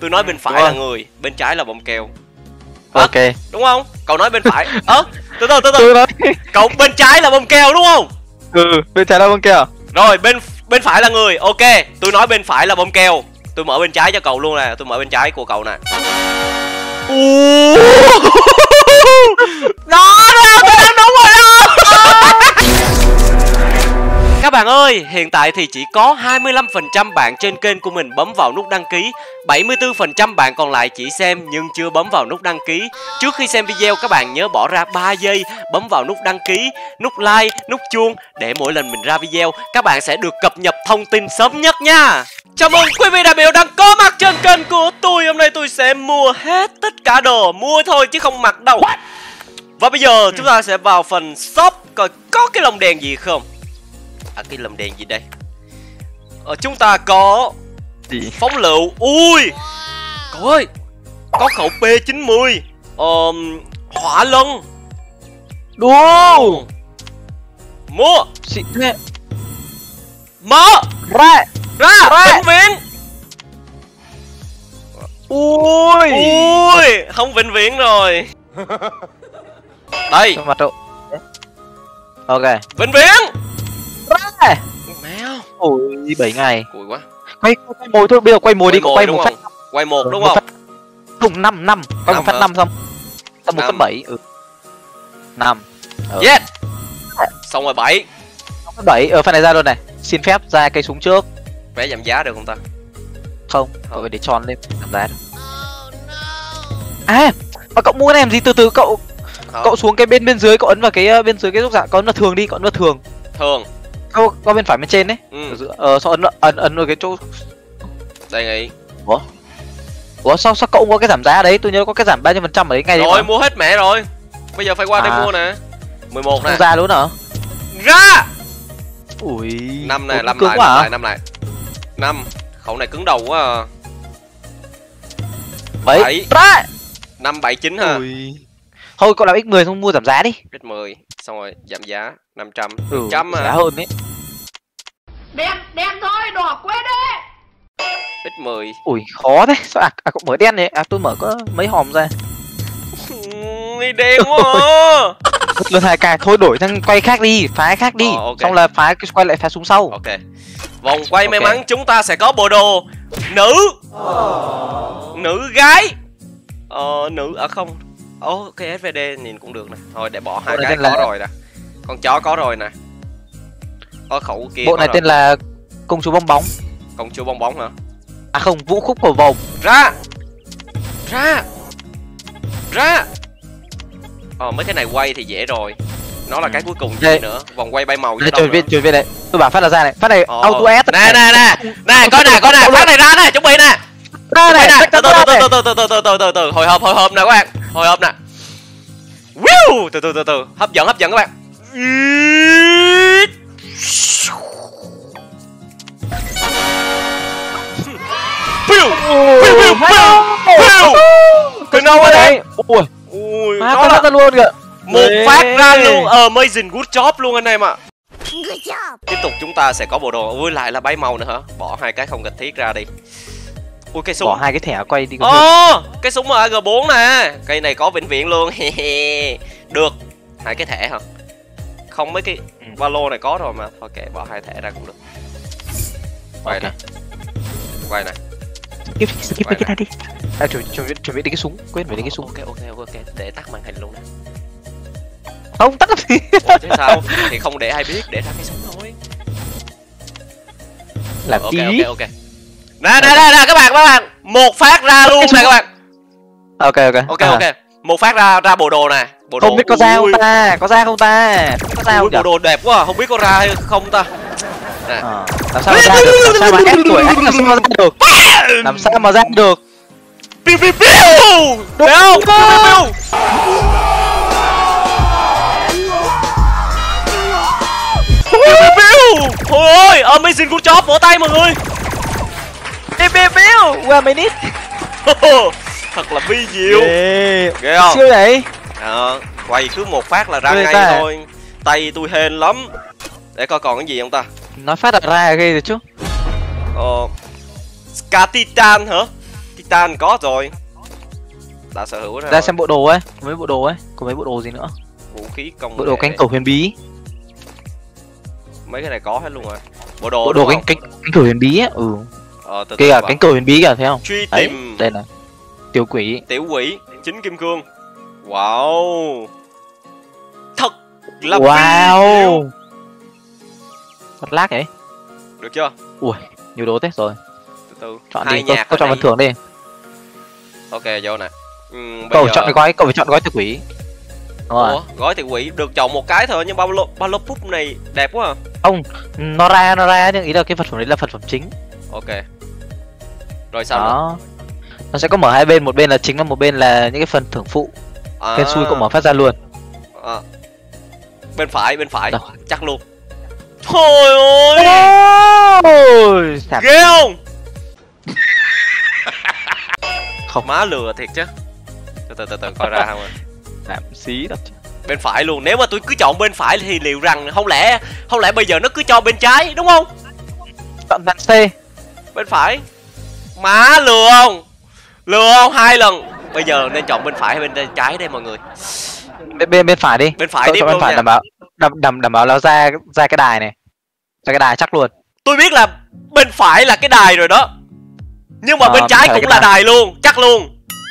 Tôi nói bên phải là người, bên trái là bông keo. Ok. Đúng không? Cậu nói bên phải. Từ từ. Cậu bên trái là bông keo đúng không? Bên trái là bông keo. Rồi, bên phải là người. Ok, tôi nói bên phải là bông keo. Tôi mở bên trái cho cậu luôn nè, tôi mở bên trái của cậu nè. Đó, tôi đang đúng rồi đó. Các bạn ơi, hiện tại thì chỉ có 25% bạn trên kênh của mình bấm vào nút đăng ký, 74% bạn còn lại chỉ xem nhưng chưa bấm vào nút đăng ký. Trước khi xem video các bạn nhớ bỏ ra 3 giây bấm vào nút đăng ký, nút like, nút chuông để mỗi lần mình ra video các bạn sẽ được cập nhật thông tin sớm nhất nha. Chào mừng quý vị đại biểu đang có mặt trên kênh của tôi. Hôm nay tôi sẽ mua hết tất cả đồ, mua thôi chứ không mặc đâu. Và bây giờ chúng ta sẽ vào phần shop coi có cái lồng đèn gì không. Cái lồng đèn gì đây? Chúng ta có phóng lựu. Ui cậu ơi, có khẩu P90, hỏa lân. Đu Mua xịn thế. mở Ra bệnh viện. Ui Không bệnh viện rồi. Đây mặt độ. Ok, bệnh viện. ra Mèo. ôi 7 ngày. Cùi quá. Quay mồi thôi, bây giờ quay mồi đi, cậu quay một phát. Quay một đúng không? Không, 5 quay một phát 5 xong. Xong 1 phát 7. 5. Yes. Xong rồi 7. 7 ở phần này ra luôn này. Xin phép ra cây súng trước. Vé giảm giá được không ta? Không, cậu phải để tròn lên giảm giá được. À, mà cậu mua cái này làm gì? Từ cậu. Cậu xuống cái bên dưới, cậu ấn vào cái bên dưới cái giúp dạng, cậu ấn vào thường đi, cậu ấn vào thường. Thường. Có bên phải bên trên đấy. Ở giữa sau ấn vào cái chỗ. Đây nghĩ. Ủa sao cậu có cái giảm giá đấy? Tôi nhớ có cái giảm 30% ở đấy ngay đấy. Rồi mua hết mẹ rồi. Bây giờ phải qua đây mua nè. 11 nè. Không ra luôn hả? Ra. Ui. 5 nè, 5 lại. 5. Khẩu này cứng đầu quá à. 7. Ra. 5 7 9 ha. Ui. Thôi cậu làm x10 xong mua giảm giá đi. X10 xong rồi giảm giá 500. 100 giá hơn đấy. Đen thôi, đỏ quên đi. X10. Ui khó thế. Sao cậu mở đen đấy? Tôi mở có mấy hòm ra. Đi đen quá. Lần 2 cài thôi, đổi sang quay khác đi, phái khác đi. Okay. Xong là quay lại phái súng sau. Ok. Vòng quay may mắn chúng ta sẽ có bộ đồ nữ. Nữ gái. Nữ không. Cái SVD nhìn cũng được nè. Thôi để bỏ hai cái có rồi nè. Con chó có rồi nè. Khẩu kia. Bộ này tên là công chúa bong bóng. Công chúa bong bóng hả? À không, vũ khúc của vòng. Ra. Mấy cái này quay thì dễ rồi. Nó là cái cuối cùng gì nữa. Vòng quay bay màu với trời viên đấy. Tôi bảo phát là ra này. Phát này auto S. Nè, coi nè. Phát này ra nè, chuẩn bị nè. Ra này. Từ. Hồi hộp nè các bạn. Hồi hộp nè. Wiu, từ. Hấp dẫn các bạn. Từ đâu ở đây? Ui, nó là luôn kìa. một phát ra luôn. Amazing good job luôn anh em ạ. Tiếp tục chúng ta sẽ có bộ đồ. Ui, lại là bay màu nữa hả? Bỏ hai cái không cần thiết ra đi. Ui, cây súng. Bỏ hai cái thẻ quay đi. Cái súng AG4 nè. Cây này có vĩnh viễn luôn. Được. Hai cái thẻ hả? Không, mấy cái ba lô này có rồi mà. Thôi kệ, bỏ hai thẻ ra cũng được. Quay nè. Skip cái này đi. Chuẩn bị đi cái súng. Quên phải đi cái súng. Ok. Để tắt màn hình luôn nè. Không tắt gì. Thế sao? Thì không để ai biết, để ra cái súng thôi. Làm chi? Ok. Nè các bạn. Một phát ra luôn nè các bạn. Ok. Một phát ra bộ đồ nè. Bộ đồ. Không biết có ra không ta? Có ra không ta? Bộ đồ đẹp quá, không biết có ra hay không ta. Nè. Làm sao mà ra được? Làm sao mà ép tuổi anh làm sao mà ra được? Làm sao mà ra được? Piu. Được không? Piu. Thôi ơi, amazing good job, vỗ tay mọi người. Piu. Qua minute. Thật là vi diệu. Ghê không? Siêu vậy. Quay cứ một phát là ra ngay thôi. Tay tôi hên lắm. Để coi còn cái gì không ta. Nói phát là ra ghê rồi chứ. Ska Titan hả? Titan có rồi. Đã sở hữu rồi. Ra xem bộ đồ ấy, có mấy bộ đồ ấy, có mấy bộ đồ gì nữa? Vũ khí công Bộ đồ cánh cổ huyền bí. Mấy cái này có hết luôn rồi. Bộ đồ cánh cổ huyền bí á. Kìa cả cánh cổ huyền bí kìa, thấy không? Truy tìm. Đây này. Tiểu quỷ 9 kim cương. Wow. Thật là wow. Thật lag ấy. Được chưa? Ui, nhiều đồ thế rồi. Từ từ. Chọn đi, tôi chọn phần thưởng đi. Ok, vô nè. Cậu chọn cái gói, cậu phải chọn gói tiểu quỷ. Ủa, gói tiểu quỷ được chọn một cái thôi nhưng bao lô púp này đẹp quá à. Ông, nó ra nhưng ý là cái vật phẩm đấy là vật phẩm chính. Ok. Rồi sao đó. Nó sẽ có mở hai bên, một bên là chính và một bên là những cái phần thưởng phụ. Hên xui cậu mở phát ra luôn. Bên phải. Đâu? Chắc luôn. Thôi ơi. Ôi, ghê không? Không, má lừa thiệt chứ. Từ từ coi ra không à. Làm xí đó chứ. Bên phải luôn, nếu mà tôi cứ chọn bên phải thì liệu rằng không lẽ bây giờ nó cứ cho bên trái đúng không? Chọn dàn C. Bên phải. Má lừa không? Lừa không? 2 lần. Bây giờ nên chọn bên phải hay bên trái đây mọi người? Bên phải đi. Bên phải đi bên phải đảm bảo là ra cái đài này. Ra cái đài chắc luôn. Tôi biết là bên phải là cái đài rồi đó. Nhưng mà bên trái cũng là đài luôn, chắc luôn.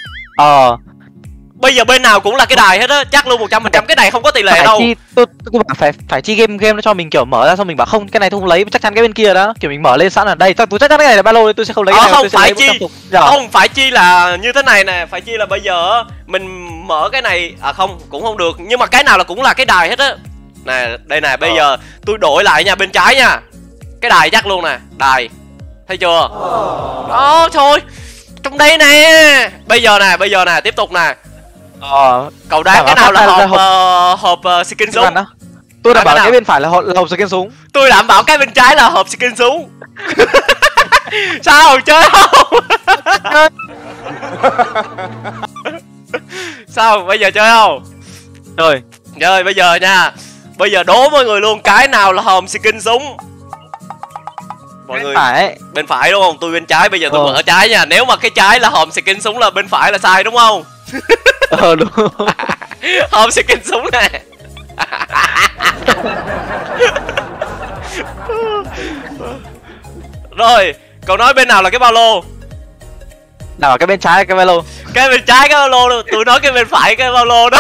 Bây giờ bên nào cũng là cái đài hết á, chắc luôn 100%. Cái này không có tỷ lệ đâu. Tôi phải chi game nó cho mình kiểu mở ra xong mình bảo không, cái này tôi không lấy, chắc chắn cái bên kia đó. Kiểu mình mở lên sẵn ở đây, tôi chắc chắn cái này là ba lô, tôi sẽ không lấy cái này. Không phải chi. Không phải chi là như thế này nè, phải chi là bây giờ mình mở cái này không, cũng không được, nhưng mà cái nào là cũng là cái đài hết á. Nè, đây nè, bây giờ tôi đổi lại nha, bên trái nha. Cái đài chắc luôn nè, đài. Thấy chưa? Đó, thôi. Trong đây nè. Bây giờ nè, tiếp tục nè. Cậu đoán cái nào là hộp skin súng? Tôi đảm bảo cái bên phải là hộp skin súng. Tôi đảm bảo cái bên trái là hộp skin súng. Sao chơi không? Sao bây giờ chơi không? Chơi bây giờ nha. Bây giờ đố mọi người luôn, cái nào là hộp skin súng? Mọi người bên phải đúng không? Tôi bên trái, bây giờ tôi mở trái nha. Nếu mà cái trái là hộp skin súng là bên phải là sai đúng không? Đúng. Hộp skin súng nè. Rồi, cậu nói bên nào là cái ba lô? Nào cái bên trái là cái ba lô. Cái bên trái cái ba lô đâu, tôi nói cái bên phải cái ba lô đó.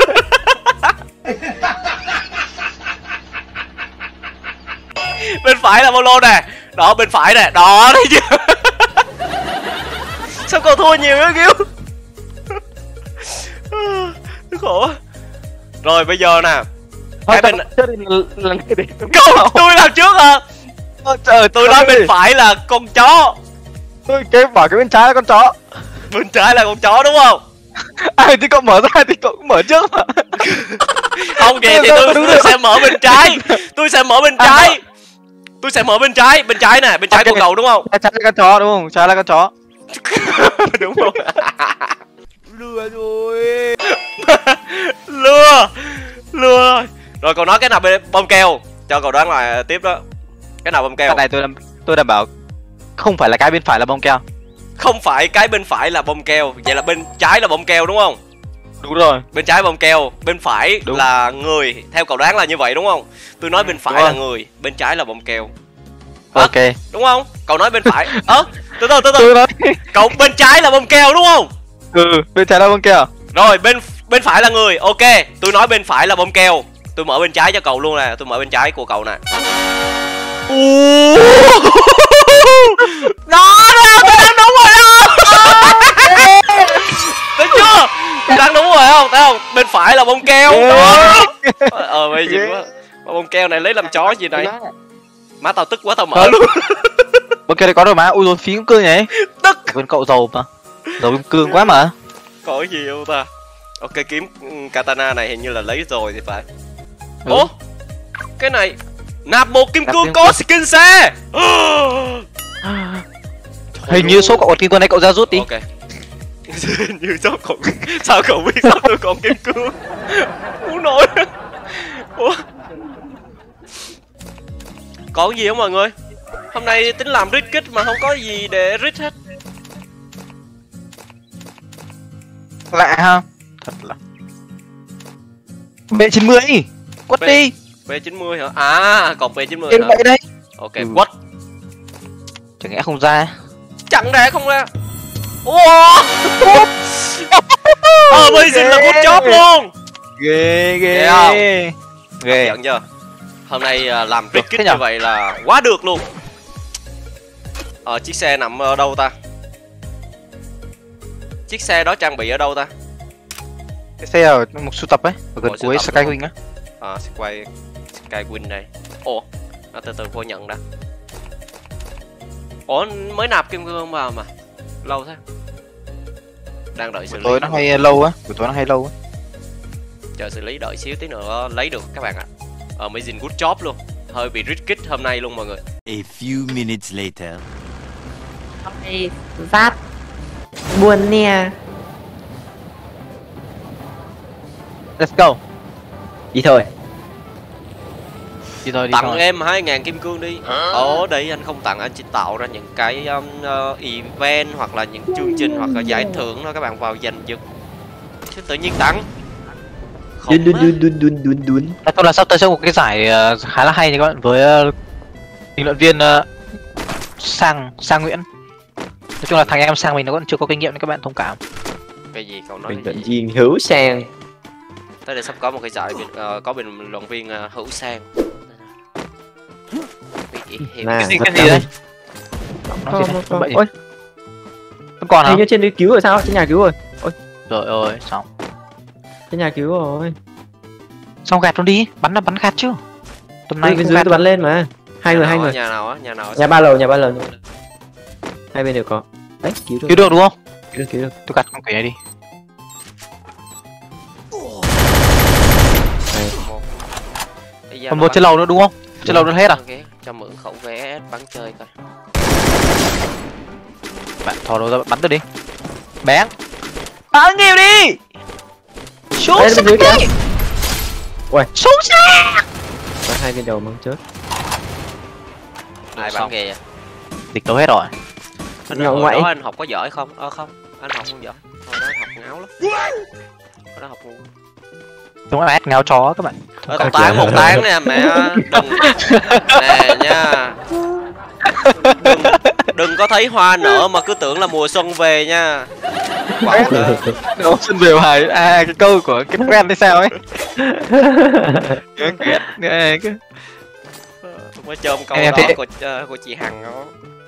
Bên phải là ba lô nè. Đó, bên phải nè, đó thấy chưa? Sao cậu thua nhiều quá Kiêu? Khổ. Rồi bây giờ nè. Cái bên Cậu, tôi làm trước à? Trời, tôi nói bên phải là con chó. Tôi bảo cái bên trái là con chó. Bên trái là con chó đúng không? Thì cậu mở ra thì cậu cũng mở trước mà. Không kìa thì tôi sẽ mở bên trái. Tôi sẽ mở bên trái. Tôi sẽ mở bên trái nè, bên trái của cậu đúng không? Trái là con chó đúng không? Trái là con chó. Đúng không? Lừa rồi. Lừa rồi. Rồi cậu nói cái nào bên bông keo, cho cậu đoán lại tiếp đó. Cái nào bông keo? Cái này tôi đảm bảo không phải là cái bên phải là bông keo. Không phải cái bên phải là bông keo, vậy là bên trái là bông keo đúng không? Đúng rồi. Bên trái bông keo, bên phải đúng. Là người, theo cậu đoán là như vậy đúng không? Tôi nói bên phải là người, bên trái là bông keo. Ok. Đúng không? Cậu nói bên phải. Từ từ. Cậu bên trái là bông keo đúng không? Bên trái là bông keo. Rồi bên phải là người, ok. Tôi nói bên phải là bông keo. Tôi mở bên trái cho cậu luôn nè, tôi mở bên trái của cậu nè. Đó, tôi đang đúng rồi đó. Thấy chưa? Tôi đang đúng rồi không? Thấy không? Bên phải là bông keo. Bây giờ quá. Bông keo này lấy làm chó gì này? Má tao tức quá tao mở luôn. Bông keo này có rồi mà, ui rồi phí kim cương vậy. Tức. Bên cậu giàu mà. Giàu kim cương quá mà. Có cái gì không ta? Ok, kiếm katana này hình như là lấy rồi thì phải. Ủa? Cái này nạp một kim cương có skin xe. Hình như số cậu còn kim cương này cậu ra rút đi. Ok. Như sao cậu biết sao tôi còn kim cương? Muốn nổi. Ủa? Có cái gì không mọi người? Hôm nay tính làm rít kích mà không có gì để rít hết. Lạ ha. Thật là B90. Quất đi. B90 hả? À, còn B90 Em hả? vậy đây. Ok, quất. Chẳng lẽ không ra? Chẳng lẽ không ra. Wow. Amazing là good job luôn. Ghê Ghê không? Ghê. Giận chưa? Hôm nay làm Thế trick nhở? như vậy là quá được luôn. Chiếc xe nằm ở đâu ta? Chiếc xe đó trang bị ở đâu ta? Cái xe ở một sưu tập ấy, ở gần Ồ, sưu cuối tập Skywing á. Skywing đây. Ồ, nó từ từ vô nhận đã. Ủa, mới nạp kim cương vào mà. Lâu thế. Đang đợi xử lý. Tối nó hay lâu á, buổi tối nó hay lâu á. Chờ xử lý đợi xíu tí nữa lấy được các bạn ạ. Amazing good job luôn. Hơi bị rít kích hôm nay luôn mọi người. A few minutes later. Ôi, Giáp buồn nè. Let's go. Đi thôi. Đi thôi, đi Tặng thôi. em 2.000 kim cương đi. Ở đây anh không tặng, anh chỉ tạo ra những cái event hoặc là những chương trình hoặc là giải thưởng đó các bạn vào giành giật. Chứ tự nhiên tặng. Không á. Đun. Nói chung là sắp tới sẽ có một cái giải khá là hay nha các bạn, với bình luận viên Sang Nguyễn. Nói chung là thằng em Sang mình nó vẫn chưa có kinh nghiệm nên các bạn thông cảm. Cái gì cậu nói Bình cái luận gì? viên Hữu Sang. Tới đây sắp có một cái giải có bình luận viên Hữu Sang. Nào, Cái gì giật đấy? Ôi, Vẫn còn hả? hình như trên đi cứu rồi sao? Trên nhà cứu rồi. Rồi ơi, xong. Trên nhà cứu rồi. Xong gạt luôn đi, bắn là bắn gạt chứ. Tầm này Bên không dưới gạt. tôi bắn lên mà. Hai người. Nhà nào á? Nhà ba lầu. Hai bên đều có. Đấy, cứu được. Cứu được đúng không? Cứu được. Tôi gạt con quỷ này đi. Còn một trên lầu nữa đúng không? Trên lầu nữa hết à? Cho mượn khẩu VS bắn chơi coi. Bạn thò đầu ra bắn tôi đi. Bén. Bắn nhiều đi. Xuống Đây, xe bên dưới kìa. đi. Uầy. Xuống xe. Có hai bên đầu mong chết. Ai Xong. bắn kìa? Địch đâu hết rồi. Anh Ngạo hồi ngoại. đó anh học có giỏi không? Không, anh học không giỏi. Hồi đó anh học ngáo lắm. Hồi đó học ngu. Đúng là ngáo chó các bạn. Tao tán một tán nè mẹ. Đừng. Nè nha. Đừng có thấy hoa nở mà cứ tưởng là mùa xuân về nha. Quảng đó. Nó xin về bài cái câu của cái brand hay sao ấy. Mới chôm câu Em đó thấy- của chị Hằng đó.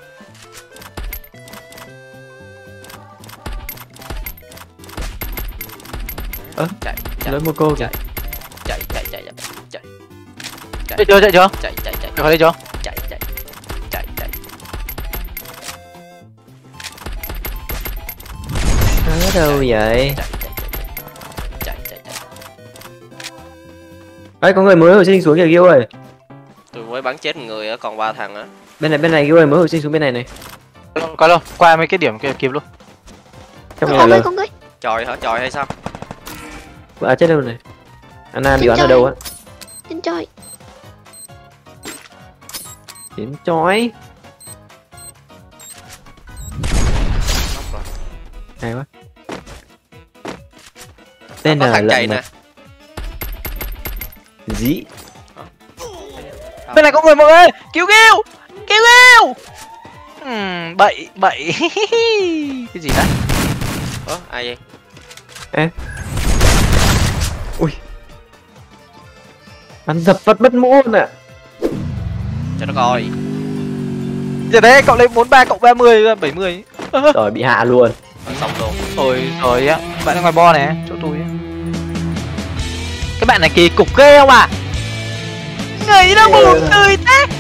Chạy Lấy một cô kìa. chạy. Chạy chưa? Chạy. Được đây chưa? Chạy. Ở đâu vậy? Chạy. Đấy, có người mới hồi sinh xuống kìa Gil ơi. Tôi mới bắn chết một người á, còn 3 thằng á. Bên này Gil ơi, mới hồi sinh xuống bên này này. Có đâu, qua mấy cái điểm kia kịp luôn. Trong nhà lờ. Chòi hả? Chòi hay sao? À, chết đâu này. Anna bị bắn ở đâu á? Trên trời. Đến chói. Nóc rồi. Hay quá. Tên Có là thằng chạy nè. Dĩ. Bên này có người mọi người, cứu Gil. Bậy. Cái gì đấy? Ai vậy? Ui. Bắn dập vật bất mũ luôn ạ. Cho nó coi. Giờ đấy cậu lấy 43 cộng 30 70. Rồi bị hạ luôn. Xong luôn. Ôi rồi á, bạn ở ngoài bo này, chỗ tôi á. Cái bạn này kỳ cục ghê không à? Người nó buồn cười thế.